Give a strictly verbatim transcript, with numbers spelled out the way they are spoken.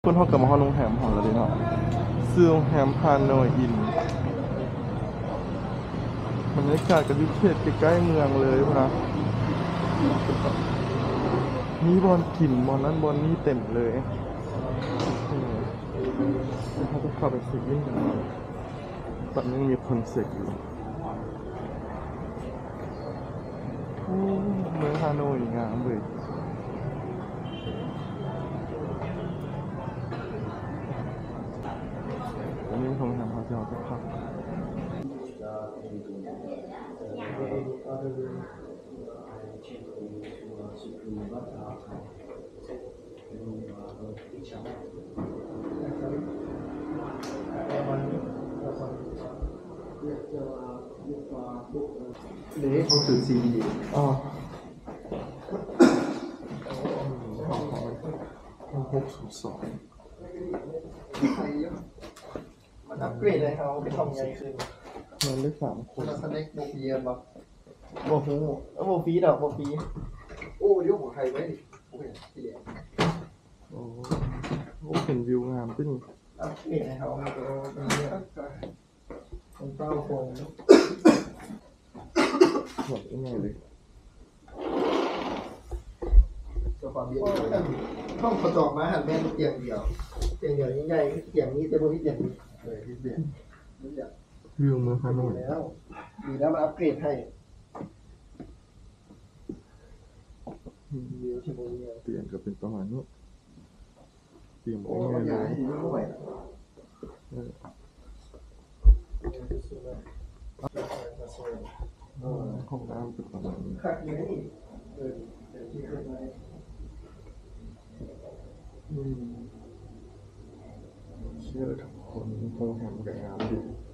คนเขากลับมาห้องโรงแรมของเราเลยเนาะซื้อโรงแรมฮานอยอินบรรยากาศกับวิเทศใกล้ๆเมืองเลยนะมีบอลกินบอลนั้นบอลนี้เต็มเลยเขาต้องเข้าไปเช็คอินกันตอนนี้มีคนเช็คอยู่เมืองฮานอยงามเลยอันนี้ผมทำเขาจะเอาไปพักหรือเขาถือซีดีอ๋อหกสิบสองมันอัปเกรดเลยเขาไปทำไงคืนมันได้สามคนมันสเน็กโบเบียแบบโอ้โหโบฟีดอกโบฟีโอ้ยกของใครไว้ดิโอ้ยที่เดียวโอ้โหเห็นวิวงามขึ้นอัปเกรดให้เขามันก็เป็นเรื่องมันเต้าโคงหมดยังไงเลยตัวความเบียดห้องประจอบมาหันแม่เตียงเดียวเตียงเดียวใหญ่ๆเตียงนี้เตียงบนนี้เตียงนี้เลยที่เบียดวิวเมืองฮานอยแล้วดีแล้วมันอัปเกรดให้วิวที่บนนี้เปลี่ยนก็เป็นประมาณนี้เปลี่ยนโอ้ยังไงเลยยดีด้วยห้องน้ำเป็นประมาณนี้ขัดอยู่นี่เออเดี๋ยวที่ขึ้นมาอืมเชื่อทุกคนโรงแรมงามดี